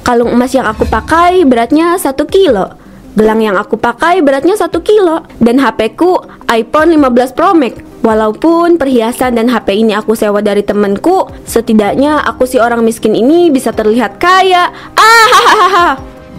Kalung emas yang aku pakai beratnya 1 kilo. Gelang yang aku pakai beratnya 1 kilo. Dan HP ku iPhone 15 Pro Max. Walaupun perhiasan dan HP ini aku sewa dari temenku, setidaknya aku si orang miskin ini bisa terlihat kaya. Hahaha.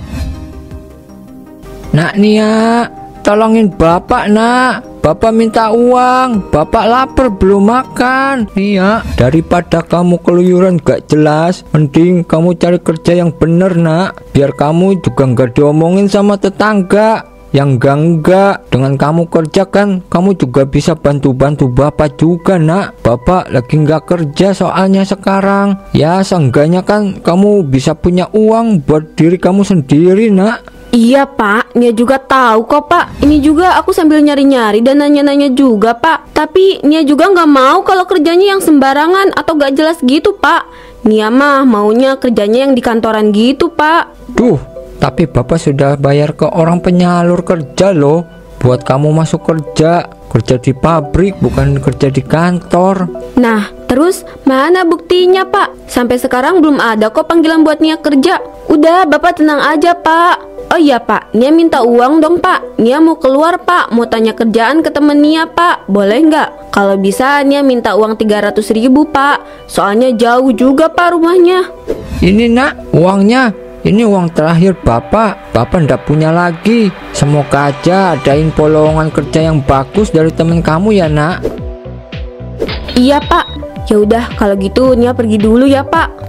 Nak Nia, tolongin bapak nak. Bapak minta uang, bapak lapar belum makan. Nia, daripada kamu keluyuran gak jelas, mending kamu cari kerja yang bener nak. Biar kamu juga gak diomongin sama tetangga. Yang enggak, dengan kamu kerja kan kamu juga bisa bantu-bantu bapak juga nak. Bapak lagi gak kerja soalnya sekarang. Ya seenggaknya kan kamu bisa punya uang buat diri kamu sendiri nak. Iya pak, Nia juga tahu kok pak. Ini juga aku sambil nyari-nyari dan nanya-nanya juga pak. Tapi Nia juga nggak mau kalau kerjanya yang sembarangan atau gak jelas gitu pak. Nia mah maunya kerjanya yang di kantoran gitu pak. Duh, tapi bapak sudah bayar ke orang penyalur kerja loh. Buat kamu masuk kerja di pabrik bukan kerja di kantor. Nah, terus mana buktinya pak? Sampai sekarang belum ada kok panggilan buat Nia kerja. Udah bapak tenang aja pak. Oh iya pak, Nia minta uang dong pak. Nia mau keluar pak, mau tanya kerjaan ke temen Nia pak. Boleh nggak? Kalau bisa Nia minta uang 300.000 pak. Soalnya jauh juga pak rumahnya. Ini nak uangnya. Ini uang terakhir bapak. Bapak ndak punya lagi. Semoga aja ada info lowongan kerja yang bagus dari temen kamu ya nak. Iya pak. Ya udah kalau gitu Nia pergi dulu ya pak.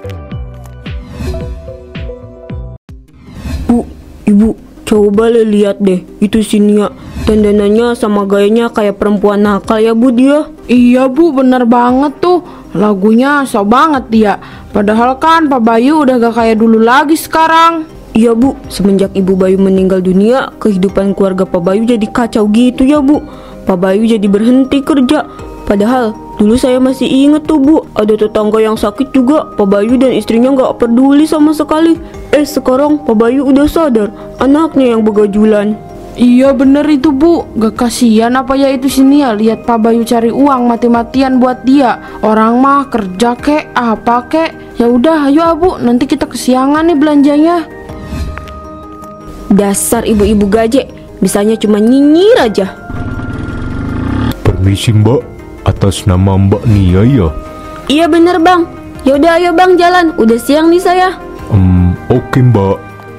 Ibu, coba lihat deh, itu si Nia. Dandanannya sama gayanya kayak perempuan nakal ya bu dia. Iya bu, bener banget tuh. Lagunya sok banget dia. Padahal kan Pak Bayu udah gak kayak dulu lagi sekarang. Iya bu, semenjak Ibu Bayu meninggal dunia, kehidupan keluarga Pak Bayu jadi kacau gitu ya bu. Pak Bayu jadi berhenti kerja. Padahal dulu saya masih inget tuh bu, ada tetangga yang sakit juga. Pak Bayu dan istrinya gak peduli sama sekali. Sekarang Pak Bayu udah sadar, anaknya yang begajulan. Iya bener itu bu, gak kasihan apa ya itu sini ya. Lihat Pak Bayu cari uang mati-matian buat dia. Orang mah kerja kek, apa kek. Ya udah ayo bu, nanti kita kesiangan nih belanjanya. Dasar ibu-ibu gaje, bisanya cuma nyinyir aja. Permisi mbak, atas nama Mbak Nia ya? Iya bener bang. Yaudah ayo bang jalan, udah siang nih saya. Oke mbak.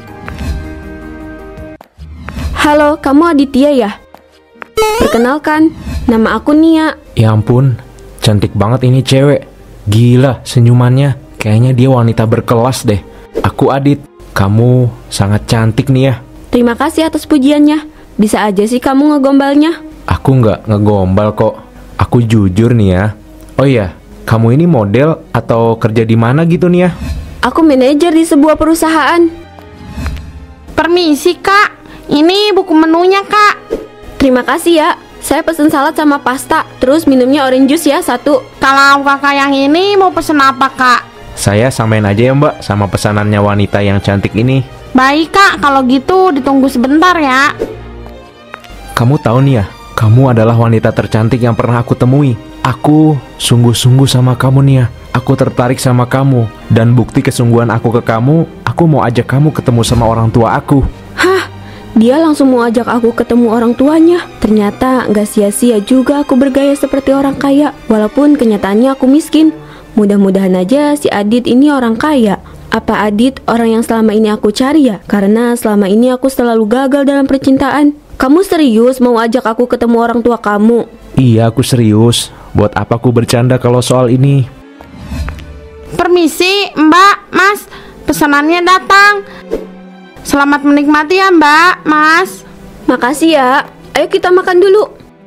Halo, kamu Aditya ya? Perkenalkan, nama aku Nia. Ya ampun, cantik banget ini cewek. Gila senyumannya, kayaknya dia wanita berkelas deh. Aku Adit, kamu sangat cantik nih ya. Terima kasih atas pujiannya. Bisa aja sih kamu ngegombalnya. Aku nggak ngegombal kok. Aku jujur nih ya. Oh iya, kamu ini model atau kerja di mana gitu nih ya? Aku manajer di sebuah perusahaan. Permisi kak, ini buku menunya kak. Terima kasih ya. Saya pesen salad sama pasta. Terus minumnya orange juice ya 1. Kalau kakak yang ini mau pesen apa kak? Saya samain aja ya mbak sama pesanannya wanita yang cantik ini. Baik kak, kalau gitu ditunggu sebentar ya. Kamu tahu nih ya, kamu adalah wanita tercantik yang pernah aku temui. Aku sungguh-sungguh sama kamu nih ya. Aku tertarik sama kamu. Dan bukti kesungguhan aku ke kamu, aku mau ajak kamu ketemu sama orang tua aku. Hah? Dia langsung mau ajak aku ketemu orang tuanya. Ternyata gak sia-sia juga aku bergaya seperti orang kaya. Walaupun kenyataannya aku miskin. Mudah-mudahan aja si Adit ini orang kaya. Apa Adit orang yang selama ini aku cari ya? Karena selama ini aku selalu gagal dalam percintaan. Kamu serius mau ajak aku ketemu orang tua kamu? Iya, aku serius. Buat apa aku bercanda kalau soal ini? Permisi mbak, mas, pesanannya datang. Selamat menikmati ya mbak, mas. Makasih ya. Ayo kita makan dulu.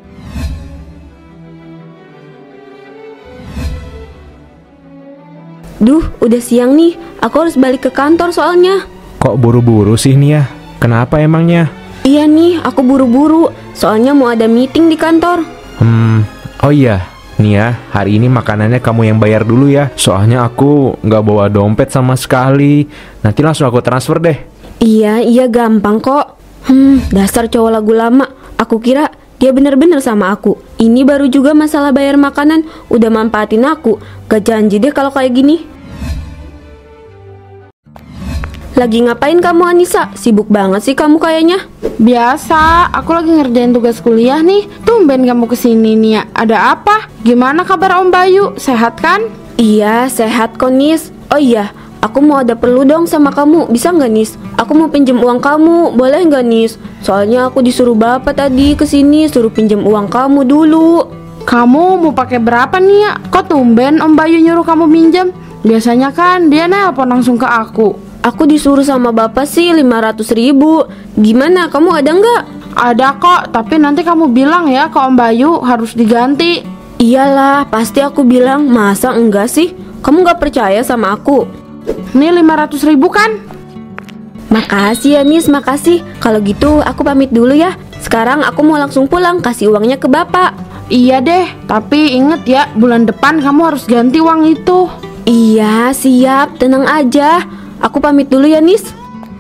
Duh, udah siang nih. Aku harus balik ke kantor soalnya. Kok buru-buru sih nih ya? Kenapa emangnya? Iya nih, aku buru-buru. Soalnya mau ada meeting di kantor. Oh iya, nih ya, hari ini makanannya kamu yang bayar dulu ya. Soalnya aku nggak bawa dompet sama sekali. Nanti langsung aku transfer deh. Iya, gampang kok. Dasar cowok lagu lama. Aku kira dia bener-bener sama aku. Ini baru juga masalah bayar makanan, udah manfaatin aku. Gak janji deh kalau kayak gini. Lagi ngapain kamu Anissa? Sibuk banget sih kamu kayaknya. Biasa, aku lagi ngerjain tugas kuliah nih. Tumben kamu kesini nih ya. Ada apa? Gimana kabar Om Bayu? Sehat kan? Iya, sehat kok Nis. Oh iya, aku mau ada perlu dong sama kamu. Bisa nggak Nis? Aku mau pinjem uang kamu. Boleh nggak Nis? Soalnya aku disuruh bapak tadi kesini suruh pinjem uang kamu dulu. Kamu mau pakai berapa nih ya? Kok tumben Om Bayu nyuruh kamu minjem? Biasanya kan dia nelpon langsung ke aku. Aku disuruh sama bapak sih 500.000. Gimana, kamu ada nggak? Ada kok, tapi nanti kamu bilang ya ke Om Bayu harus diganti. Iyalah, pasti aku bilang. Masa enggak sih? Kamu nggak percaya sama aku? Nih 500.000 kan? Makasih ya Nis, makasih. Kalau gitu aku pamit dulu ya. Sekarang aku mau langsung pulang, kasih uangnya ke bapak. Iya deh, tapi inget ya, bulan depan kamu harus ganti uang itu. Iya, siap, tenang aja. Aku pamit dulu ya Nis.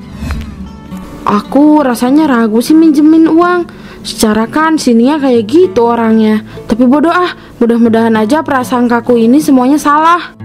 Aku rasanya ragu sih minjemin uang. Secara kan sininya kayak gitu orangnya. Tapi bodoh ah, mudah-mudahan aja prasangkaku ini semuanya salah.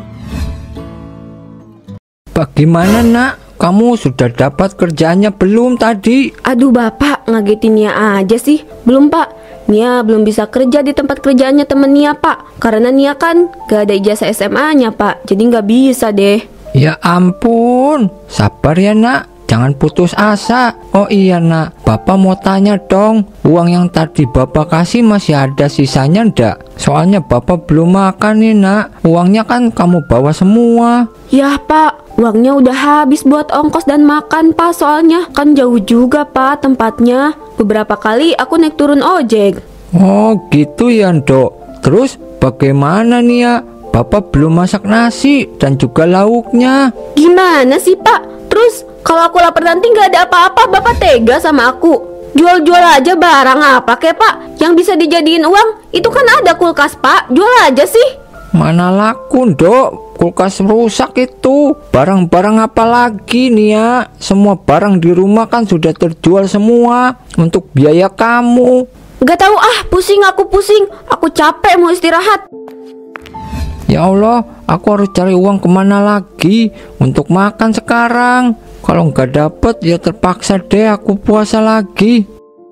Bagaimana nak? Kamu sudah dapat kerjaannya belum tadi? Aduh bapak, ngagetin Nia aja sih. Belum pak, Nia belum bisa kerja di tempat kerjaannya temen Nia pak. Karena Nia kan gak ada ijazah SMA-nya pak. Jadi gak bisa deh. Ya ampun, sabar ya nak, jangan putus asa. Oh iya nak, bapak mau tanya dong, uang yang tadi bapak kasih masih ada sisanya ndak? Soalnya bapak belum makan nih nak, uangnya kan kamu bawa semua. Ya pak, uangnya udah habis buat ongkos dan makan pak. Soalnya kan jauh juga pak tempatnya. Beberapa kali aku naik turun ojek. Oh gitu ya dok. Terus bagaimana nih ya? Bapak belum masak nasi dan juga lauknya. Gimana sih pak? Terus kalau aku lapar nanti gak ada apa-apa, bapak tega sama aku? Jual-jual aja barang apa kek pak? Yang bisa dijadiin uang? Itu kan ada kulkas pak, jual aja sih. Mana laku dok, kulkas rusak itu. Barang-barang apa lagi nih ya? Semua barang di rumah kan sudah terjual semua untuk biaya kamu. Gak tahu ah, pusing aku pusing. Aku capek mau istirahat. Ya Allah, aku harus cari uang kemana lagi untuk makan sekarang. Kalau nggak dapet ya terpaksa deh aku puasa lagi.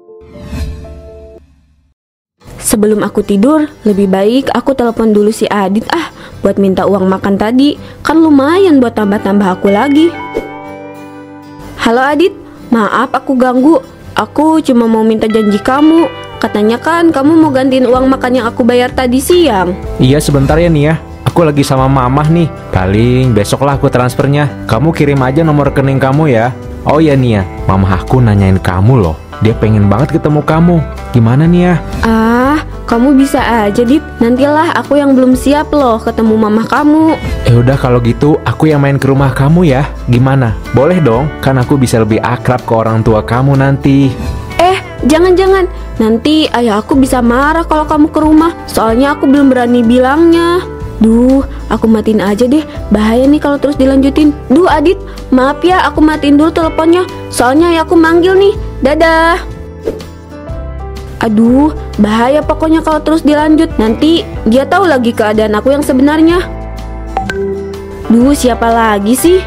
Sebelum aku tidur, lebih baik aku telepon dulu si Adit buat minta uang makan tadi. Kan lumayan buat tambah-tambah aku lagi. Halo Adit, maaf aku ganggu. Aku cuma mau minta janji kamu. Katanya kan kamu mau gantiin uang makan yang aku bayar tadi siang. Iya sebentar ya Nia, aku lagi sama mamah nih. Paling besok lah aku transfernya. Kamu kirim aja nomor rekening kamu ya. Oh ya Nia, mamah aku nanyain kamu loh. Dia pengen banget ketemu kamu. Gimana Nia? Kamu bisa aja Dit. Nantilah aku yang belum siap loh ketemu mamah kamu. Udah kalau gitu aku yang main ke rumah kamu ya. Gimana? Boleh dong? Kan aku bisa lebih akrab ke orang tua kamu nanti. Jangan-jangan, nanti ayah aku bisa marah kalau kamu ke rumah. Soalnya aku belum berani bilangnya. Duh, aku matiin aja deh. Bahaya nih kalau terus dilanjutin. Duh Adit, maaf ya aku matiin dulu teleponnya. Soalnya ayah aku manggil nih. Dadah. Aduh, bahaya pokoknya kalau terus dilanjut. Nanti dia tahu lagi keadaan aku yang sebenarnya. Duh, siapa lagi sih?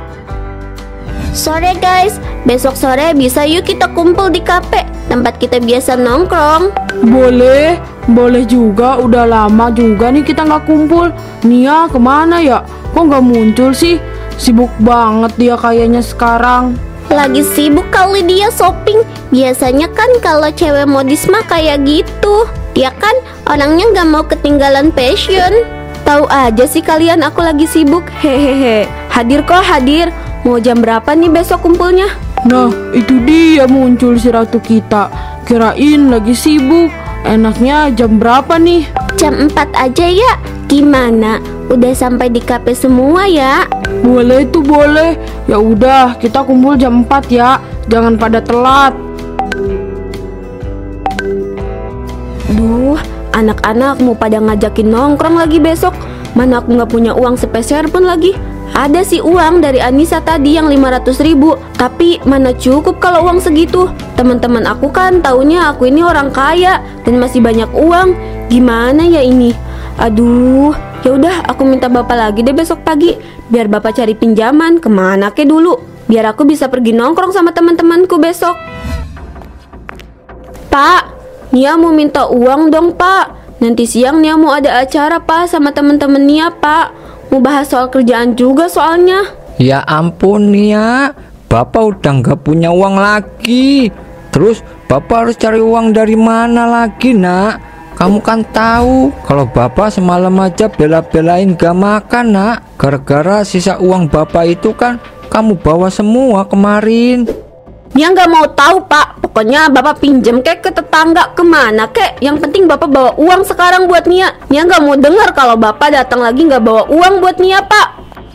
Sore guys, besok sore bisa yuk kita kumpul di kafe, tempat kita biasa nongkrong. Boleh juga, udah lama juga nih kita nggak kumpul. Nia kemana ya? Kok nggak muncul sih? Sibuk banget dia kayaknya sekarang. Lagi sibuk kali dia shopping. Biasanya kan kalau cewek modis mah kayak gitu. Dia kan orangnya nggak mau ketinggalan fashion. Tahu aja sih kalian aku lagi sibuk. Hehehe. Hadir kok, hadir. Mau jam berapa nih besok kumpulnya? Nah, itu dia muncul si ratu kita. Kirain lagi sibuk. Enaknya jam berapa nih? Jam 4 aja ya. Gimana? Udah sampai di kafe semua ya? Boleh tuh boleh. Ya udah, kita kumpul jam 4 ya. Jangan pada telat. Duh, anak-anak mau pada ngajakin nongkrong lagi besok. Mana aku nggak punya uang sepeser pun lagi. Ada sih uang dari Anissa tadi yang 500.000, tapi mana cukup kalau uang segitu. Teman-teman aku kan taunya aku ini orang kaya dan masih banyak uang. Gimana ya ini? Aduh, Ya udah, aku minta bapak lagi deh besok pagi, biar bapak cari pinjaman kemana ke dulu, biar aku bisa pergi nongkrong sama teman-temanku besok. Pak, Nia mau minta uang dong pak. Nanti siang Nia mau ada acara pak sama teman-teman Nia pak. Mau bahas soal kerjaan juga soalnya. Ya ampun Nia, bapak udah nggak punya uang lagi. Terus bapak harus cari uang dari mana lagi nak? Kamu kan tahu kalau bapak semalam aja bela-belain gak makan nak. Gara-gara sisa uang bapak itu kan kamu bawa semua kemarin. Nia nggak mau tahu pak. Pokoknya bapak pinjem kek ke tetangga kemana kek. Yang penting bapak bawa uang sekarang buat Nia. Nia nggak mau dengar kalau bapak datang lagi nggak bawa uang buat Nia pak.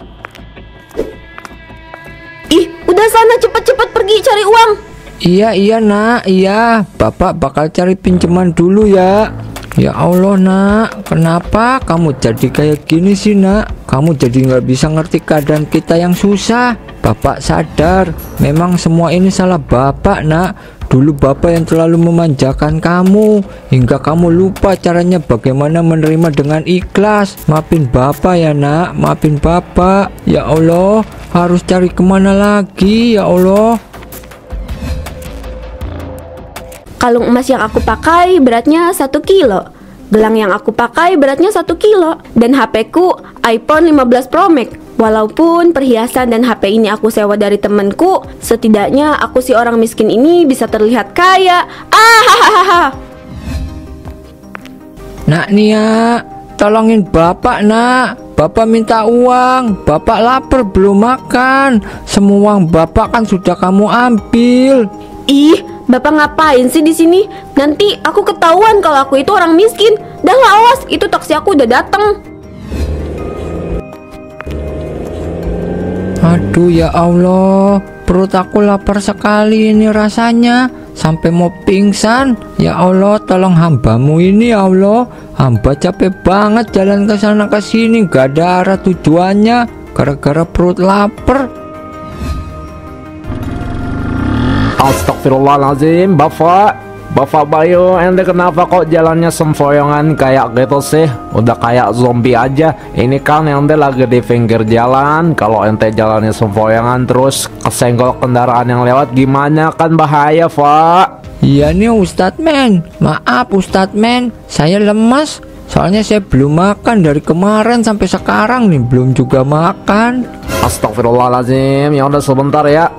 Ih, udah sana cepet-cepet pergi cari uang. Iya nak, iya. Bapak bakal cari pinjaman dulu ya. Ya Allah nak, kenapa kamu jadi kayak gini sih nak? Kamu jadi nggak bisa ngerti keadaan kita yang susah. Bapak sadar, memang semua ini salah bapak nak. Dulu bapak yang terlalu memanjakan kamu, hingga kamu lupa caranya bagaimana menerima dengan ikhlas. Maafin bapak ya nak, maafin bapak. Ya Allah, harus cari kemana lagi ya Allah. Kalung emas yang aku pakai beratnya 1 kilo. Gelang yang aku pakai beratnya 1 kilo. Dan HP ku iPhone 15 Pro Max. Walaupun perhiasan dan HP ini aku sewa dari temenku, setidaknya aku si orang miskin ini bisa terlihat kaya. Hahaha. Nak Nia, tolongin bapak nak. Bapak minta uang. Bapak lapar belum makan. Semua uang bapak kan sudah kamu ambil. Ih, bapak ngapain sih di sini? Nanti aku ketahuan kalau aku itu orang miskin. Dah lah, awas, itu taksi aku udah datang. Aduh ya Allah, perut aku lapar sekali ini rasanya, sampai mau pingsan. Ya Allah, tolong hambamu ini ya Allah. Hamba capek banget jalan ke sana ke sini, gak ada arah tujuannya, gara-gara perut lapar. Astagfirullahaladzim, Bapak Bayu, ente kenapa kok jalannya sempoyongan kayak gitu sih? Udah kayak zombie aja. Ini kan ente lagi di pinggir jalan. Kalau ente jalannya sempoyongan terus kesenggol kendaraan yang lewat gimana, kan bahaya, Pak. Iya nih Ustadz men, maaf Ustadz men, saya lemas. Soalnya saya belum makan dari kemarin sampai sekarang nih, belum juga makan. Astagfirullahaladzim, ya udah sebentar ya.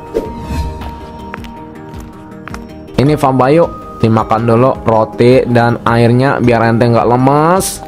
Ini Pak Bayu, dimakan dulu roti dan airnya biar ente nggak lemas.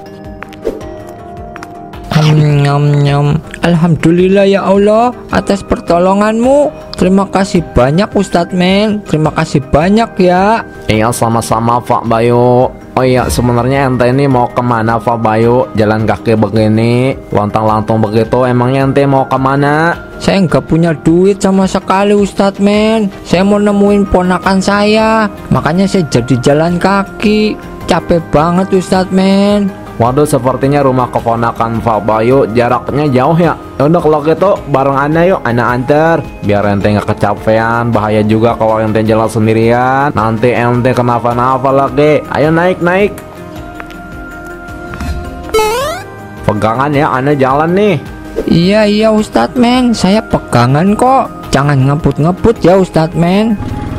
Nyam. Alhamdulillah ya Allah atas pertolonganmu. Terima kasih banyak Ustadz men, terima kasih banyak ya. Iya sama-sama Pak Bayu. Oh iya, sebenarnya ente ini mau kemana Pak Bayu? Jalan kaki begini, lontang-lantung begitu, emangnya ente mau kemana? Saya nggak punya duit sama sekali Ustadz men. Saya mau nemuin ponakan saya, makanya saya jadi jalan kaki. Capek banget Ustadz men. Waduh, sepertinya rumah keponakan Pak Bayu jaraknya jauh ya. Udah kalau gitu bareng anda yuk, anda antar. Biar ente nggak kecapean, bahaya juga kalau ente jalan sendirian. Nanti ente kenapa-napa lagi. Ayo naik. Pegangan ya, anda jalan nih. Iya Ustadz men, saya pegangan kok. Jangan ngebut ya Ustadz men.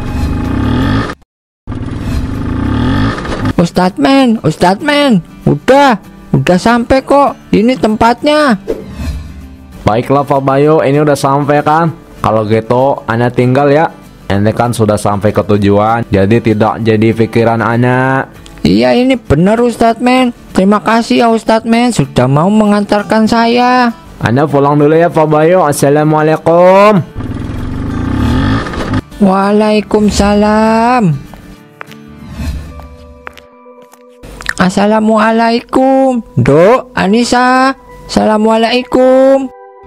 Ustadz men, udah sampai kok. Ini tempatnya. Baiklah Pak Bayu, ini udah sampai kan? Kalau gitu, anda tinggal ya. Ente kan sudah sampai ke tujuan, jadi tidak jadi pikiran anda. Iya ini benar Ustadz men. Terima kasih ya Ustadz men, sudah mau mengantarkan saya. Anda pulang dulu ya Pak Bayu. Assalamualaikum. Waalaikumsalam. Assalamualaikum, Dok, Anissa. Assalamualaikum.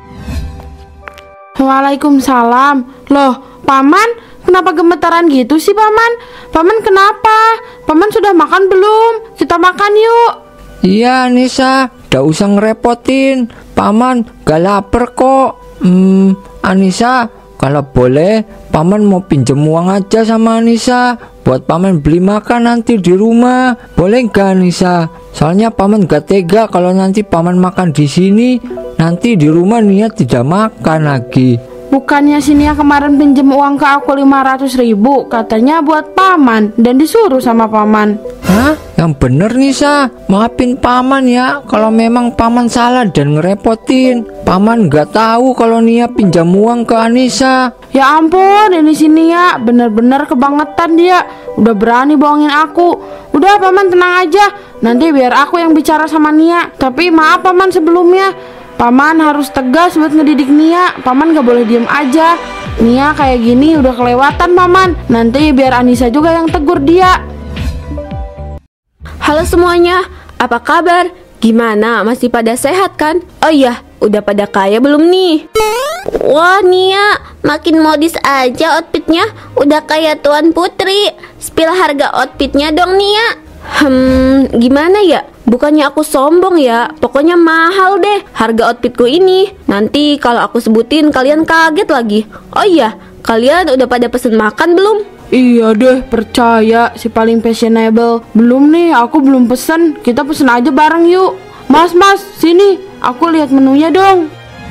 Waalaikumsalam. Loh, Paman, kenapa gemetaran gitu sih Paman? Paman kenapa? Paman sudah makan belum? Kita makan yuk. Iya Anissa, gak usah ngerepotin. Paman gak lapar kok. Anissa, Kalau boleh, paman mau pinjem uang aja sama Anissa buat paman beli makan nanti di rumah. Boleh nggak Anissa? Soalnya paman gak tega kalau nanti paman makan di sini, nanti di rumah Nia tidak makan lagi. Bukannya si Nia kemarin pinjem uang ke aku 500.000, katanya buat paman dan disuruh sama paman. Hah? Yang bener Nisa, maafin paman ya kalau memang paman salah dan ngerepotin. Paman gak tahu kalau Nia pinjam uang ke Anissa. Ya ampun, ini si Nia bener-bener kebangetan dia. Udah berani bohongin aku. Udah paman tenang aja, nanti biar aku yang bicara sama Nia. Tapi maaf paman sebelumnya, paman harus tegas buat ngedidik Nia. Paman gak boleh diem aja. Nia kayak gini udah kelewatan paman. Nanti biar Anissa juga yang tegur dia. Halo semuanya, apa kabar? Gimana, masih pada sehat kan? Oh iya, udah pada kaya belum nih? Wah Nia, makin modis aja outfitnya. Udah kayak Tuan Putri. Spill harga outfitnya dong Nia. Gimana ya? Bukannya aku sombong ya, pokoknya mahal deh harga outfitku ini. Nanti kalau aku sebutin kalian kaget lagi. Oh iya, kalian udah pada pesen makan belum? Iya deh, percaya si paling fashionable. Belum nih, aku belum pesen. Kita pesen aja bareng yuk. Mas, sini. Aku lihat menunya dong.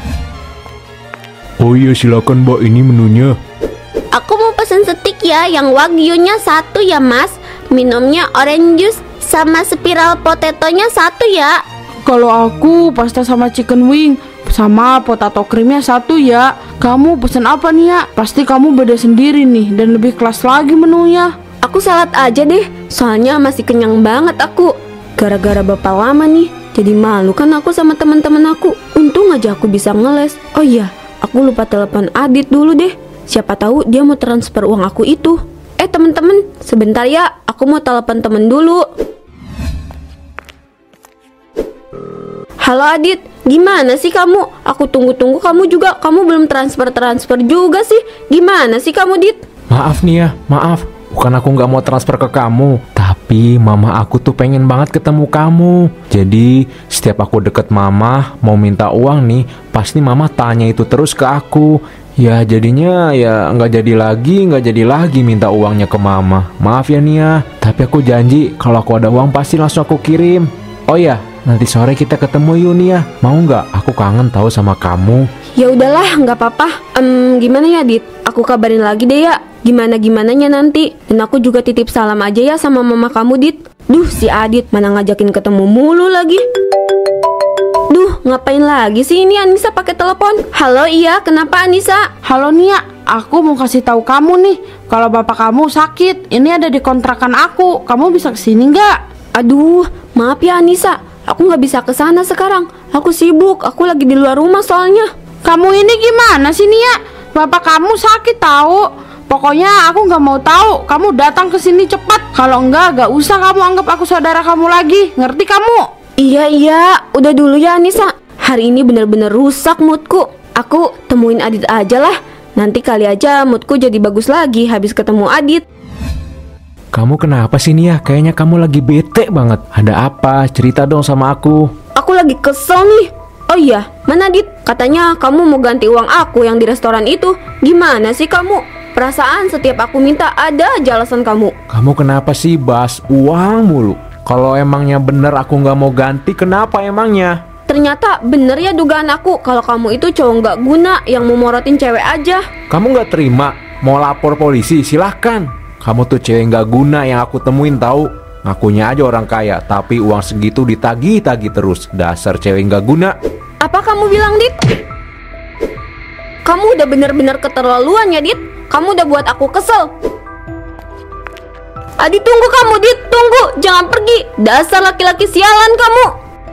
Oh iya silakan mbak, ini menunya. Aku mau pesen steak ya, yang wagyunya 1 ya mas. Minumnya orange juice sama spiral potatonya 1 ya. Kalau aku pasta sama chicken wing sama potato creamnya 1 ya. Kamu pesen apa nih ya? Pasti kamu beda sendiri nih dan lebih kelas lagi menunya. Aku salad aja deh, soalnya masih kenyang banget aku. Gara-gara bapak lama nih, jadi malu kan aku sama teman-teman aku. Untung aja aku bisa ngeles. Oh iya, aku lupa telepon Adit dulu deh. Siapa tahu dia mau transfer uang aku itu. Teman-teman, sebentar ya, aku mau telepon temen dulu. Halo Adit, gimana sih kamu? Aku tunggu-tunggu kamu juga, kamu belum transfer juga sih. Gimana sih kamu, Dit? Maaf nih ya, maaf. Bukan aku nggak mau transfer ke kamu, tapi mama aku tuh pengen banget ketemu kamu. Jadi setiap aku deket mama mau minta uang nih, pasti mama tanya itu terus ke aku. Ya jadinya ya nggak jadi lagi minta uangnya ke mama. Maaf ya Nia, tapi aku janji kalau aku ada uang pasti langsung aku kirim. Oh ya, nanti sore kita ketemu yuk Nia. Mau nggak? Aku kangen tahu sama kamu. Ya udahlah, nggak apa-apa. Gimana ya Dit? Aku kabarin lagi deh ya. Gimananya nanti. Dan aku juga titip salam aja ya sama mama kamu Dit. Duh, si Adit mana ngajakin ketemu mulu lagi. Duh, ngapain lagi sih ini Anissa pakai telepon? Halo, iya, kenapa Anissa? Halo Nia, aku mau kasih tahu kamu nih, kalau bapak kamu sakit. Ini ada di kontrakan aku. Kamu bisa kesini nggak? Aduh, maaf ya Anissa, aku nggak bisa kesana sekarang. Aku sibuk, aku lagi di luar rumah soalnya. Kamu ini gimana sih Nia? Bapak kamu sakit tahu. Pokoknya aku nggak mau tahu. Kamu datang ke sini cepat. Kalau nggak usah kamu anggap aku saudara kamu lagi. Ngerti kamu? Iya, udah dulu ya Anissa. Hari ini bener-bener rusak moodku. Aku temuin Adit aja lah. Nanti kali aja moodku jadi bagus lagi habis ketemu Adit. Kamu kenapa sih Nia? Kayaknya kamu lagi bete banget. Ada apa? Cerita dong sama aku. Aku lagi kesel nih. Oh iya, mana Adit? Katanya kamu mau ganti uang aku yang di restoran itu. Gimana sih kamu? Perasaan setiap aku minta ada aja alasan kamu. Kamu kenapa sih bahas uang mulu? Kalau emangnya bener aku nggak mau ganti, kenapa emangnya? Ternyata bener ya dugaan aku kalau kamu itu cowok nggak guna yang mau morotin cewek aja. Kamu nggak terima? Mau lapor polisi? Silahkan. Kamu tuh cewek nggak guna yang aku temuin tahu. Ngakunya aja orang kaya, tapi uang segitu ditagih-tagih terus. Dasar cewek nggak guna. Apa kamu bilang, Dit? Kamu udah bener-bener keterlaluan ya, Dit. Kamu udah buat aku kesel. Adit, tunggu kamu, Dit. Tunggu, jangan pergi. Dasar laki-laki sialan kamu.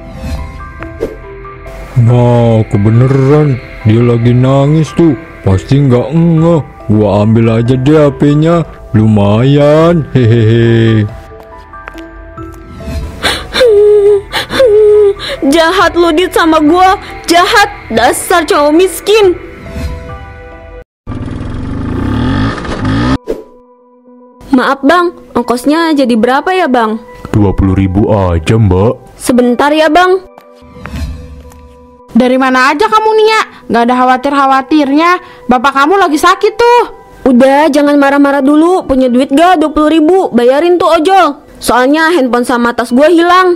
Nah, kebeneran dia lagi nangis tuh. Pasti nggak ngeh. Gua ambil aja deh HP-nya. Lumayan, hehehe. Jahat lu Dit sama gua. Jahat, dasar cowok miskin. Maaf bang, ongkosnya jadi berapa ya bang? 20.000 aja mbak. Sebentar ya bang. Dari mana aja kamu Nia? Gak ada khawatir-khawatirnya. Bapak kamu lagi sakit tuh. Udah, jangan marah-marah dulu. Punya duit gak 20.000? Bayarin tuh ojol. Soalnya handphone sama tas gue hilang.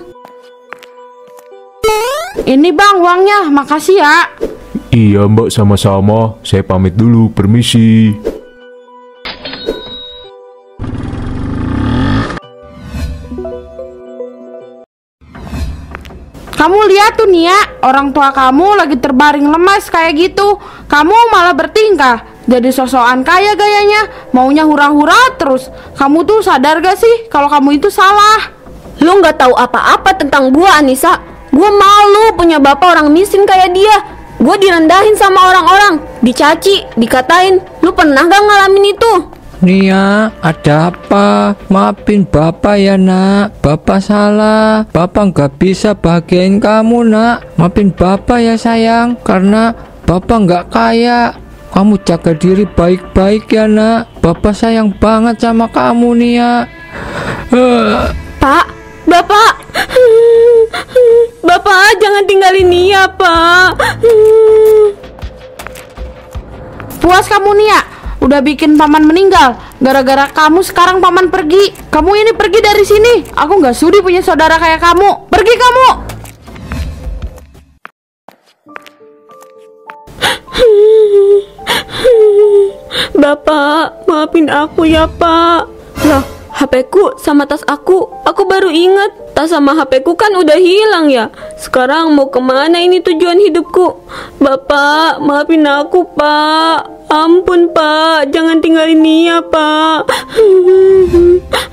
Ini bang uangnya, makasih ya. Iya mbak, sama-sama. Saya pamit dulu, permisi. Kamu lihat tuh Nia, orang tua kamu lagi terbaring lemas kayak gitu. Kamu malah bertingkah jadi sosokan kaya gayanya, maunya hura-hura terus. Kamu tuh sadar gak sih kalau kamu itu salah? Lu gak tahu apa-apa tentang gue, Anissa. Gue malu punya bapak orang miskin kayak dia. Gue direndahin sama orang-orang, dicaci, dikatain. Lu pernah gak ngalamin itu? Nia, ada apa? Maafin Bapak ya nak. Bapak salah. Bapak nggak bisa bahagiain kamu nak. Maafin Bapak ya sayang. Karena Bapak nggak kaya. Kamu jaga diri baik-baik ya nak. Bapak sayang banget sama kamu Nia. Pak, Bapak. Bapak jangan tinggalin Nia, Pak. Puas kamu Nia, udah bikin paman meninggal. Gara-gara kamu sekarang paman pergi. Kamu ini pergi dari sini. Aku nggak sudi punya saudara kayak kamu. Pergi kamu. Bapak, maafin aku ya, Pak. Loh, HP-ku sama tas aku baru inget. Tas sama HP-ku kan udah hilang ya. Sekarang mau kemana ini tujuan hidupku? Bapak, maafin aku, Pak. Ampun, Pak. Jangan tinggalin Nia, Pak.